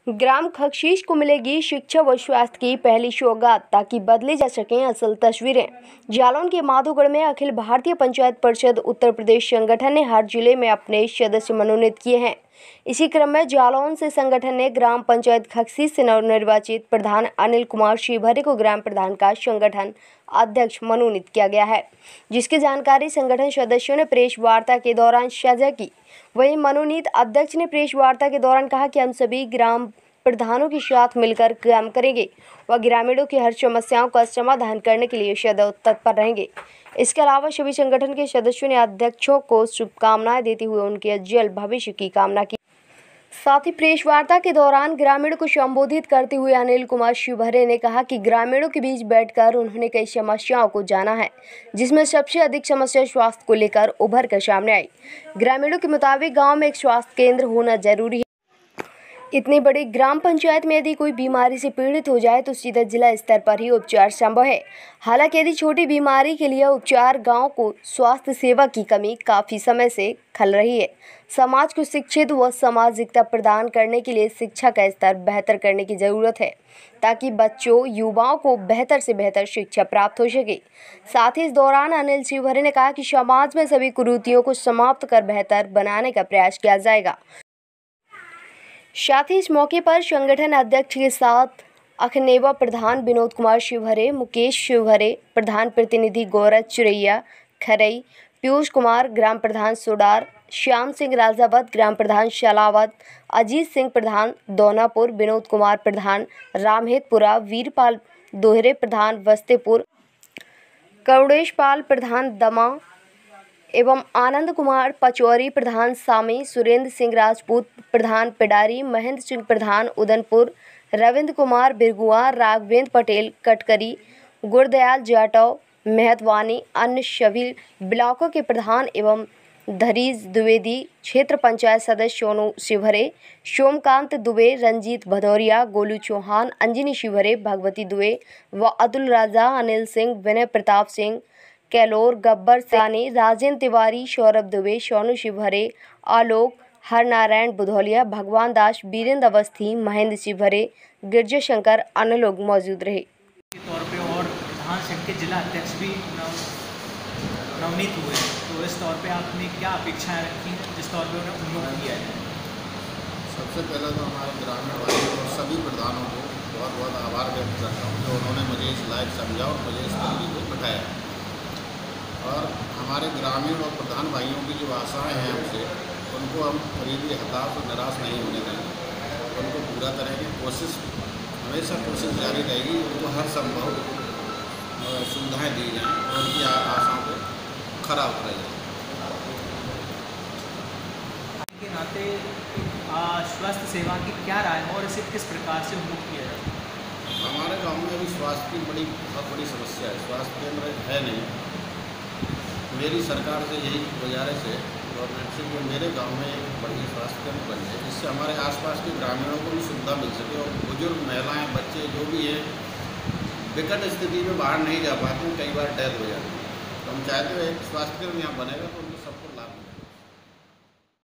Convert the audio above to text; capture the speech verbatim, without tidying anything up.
ग्राम खगशीश को मिलेगी शिक्षा व स्वास्थ्य की पहली सौगात, ताकि बदली जा सकें असल तस्वीरें। जालौन के माधोगढ़ में अखिल भारतीय पंचायत परिषद उत्तर प्रदेश संगठन ने हर जिले में अपने सदस्य मनोनीत किए हैं। इसी क्रम में जालौन से संगठन ने ग्राम पंचायत खगशीश से नवनिर्वाचित प्रधान अनिल कुमार शिवहरे को ग्राम प्रधान का संगठन अध्यक्ष मनोनीत किया गया है, जिसकी जानकारी संगठन सदस्यों ने प्रेस वार्ता के दौरान साझा की। वहीं मनोनीत अध्यक्ष ने प्रेस वार्ता के दौरान कहा कि हम सभी ग्राम प्रधानों के साथ मिलकर काम करेंगे व ग्रामीणों की हर समस्याओं का समाधान करने के लिए सदैव तत्पर रहेंगे। इसके अलावा सभी संगठन के सदस्यों ने अध्यक्षों को शुभकामनाएं देते हुए उनके उज्ज्वल भविष्य की कामना की। साथ ही प्रेस वार्ता के दौरान ग्रामीणों को संबोधित करते हुए अनिल कुमार शिवहरे ने कहा कि ग्रामीणों के बीच बैठकर उन्होंने कई समस्याओं को जाना है, जिसमें सबसे अधिक समस्या स्वास्थ्य को लेकर उभर कर सामने आई। ग्रामीणों के मुताबिक गांव में एक स्वास्थ्य केंद्र होना जरूरी है। इतनी बड़ी ग्राम पंचायत में यदि कोई बीमारी से पीड़ित हो जाए तो सीधा जिला स्तर पर ही उपचार संभव है। हालांकि यदि छोटी बीमारी के लिए उपचार गांव को स्वास्थ्य सेवा की कमी काफ़ी समय से खल रही है। समाज को शिक्षित व सामाजिकता प्रदान करने के लिए शिक्षा का स्तर बेहतर करने की ज़रूरत है, ताकि बच्चों युवाओं को बेहतर से बेहतर शिक्षा प्राप्त हो सके। साथ ही इस दौरान अनिल शिवहरे ने कहा कि समाज में सभी कुरीतियों को समाप्त कर बेहतर बनाने का प्रयास किया जाएगा। साथ ही इस मौके पर संगठन अध्यक्ष के साथ अखनेवा प्रधान विनोद कुमार शिवहरे, मुकेश शिवहरे, प्रधान प्रतिनिधि गौरव चुरैया खरई, पीयूष कुमार ग्राम प्रधान सोडार, श्याम सिंह राजावत ग्राम प्रधान शालावत, अजीत सिंह प्रधान दोनापुर, विनोद कुमार प्रधान रामहेतपुरा, वीरपाल दोहरे प्रधान वस्तेपुर, करुणेश पाल प्रधान दमा एवं आनंद कुमार पचौरी प्रधान सामी, सुरेंद्र सिंह राजपूत प्रधान पिडारी, महेंद्र सिंह प्रधान उदनपुर, रविंद्र कुमार बिरगुआ, राघवेंद्र पटेल कटकरी, गुरदयाल जाटव मेहतवानी, अन्य सभी ब्लॉकों के प्रधान एवं धरीज द्विवेदी, क्षेत्र पंचायत सदस्य सोनू शिवहरे, सोमकांत दुबे, रंजीत भदौरिया, गोलू चौहान, अंजनी शिवहरे, भगवती दुबे व अतुल राजा, अनिल सिंह, विनय प्रताप सिंह कैलोर, गब्बर सानी, राजेंद्र तिवारी, सौरभ दुबे, सोनू शिवहरे, आलोक, हरनारायण बुधौलिया, भगवान दास, वीरेंद्र अवस्थी, महेंद्र शिवहरे, गिरजा शंकर अन्य लोग मौजूद रहे। के तौर पे और प्रधान संघ के जिला अध्यक्ष भी नवनीत हुए, तो इस तौर पे आपने क्या अपेक्षाएं रखी हैं जिस तौर पे उन्हें उन्मुख किया है? सबसे पहले तो हमारे ग्रामीण भाइयों और सभी प्रधानों को बहुत बहुत आभार व्यक्त करता हूँ जो उन्होंने मुझे इस लायक समझा और मुझे इस तरीके को बिठाया। और हमारे ग्रामीण और प्रधान भाइयों की जो आशाएं हैं हमसे, उनको हम कभी भी हताश और निराश नहीं होने देंगे। उनको पूरा करेंगे, कोशिश हमेशा कोशिश जारी रहेगी, उनको हर संभव सुविधाएं दी जाएँ और उनकी आशाओं को खरा उतरा जाए। के नाते स्वास्थ्य सेवा की क्या राय है और इसे किस प्रकार से उन्मुख किया जाए? हमारे गाँव में अभी स्वास्थ्य की बड़ी बहुत बड़ी समस्या है, स्वास्थ्य केंद्र है नहीं। मेरी सरकार से यही गुजारिश है गवर्नमेंट से कि मेरे गांव में एक बढ़िया स्वास्थ्य केंद्र बन जाए, जिससे हमारे आसपास के ग्रामीणों को भी सुविधा मिल सके और बुजुर्ग महिलाएं बच्चे जो भी हैं विकट स्थिति में बाहर नहीं जा पाते हैं, कई बार डेथ हो जाती है। तो हम चाहते हैं एक स्वास्थ्य केंद्र यहाँ बनेगा तो उनको सबको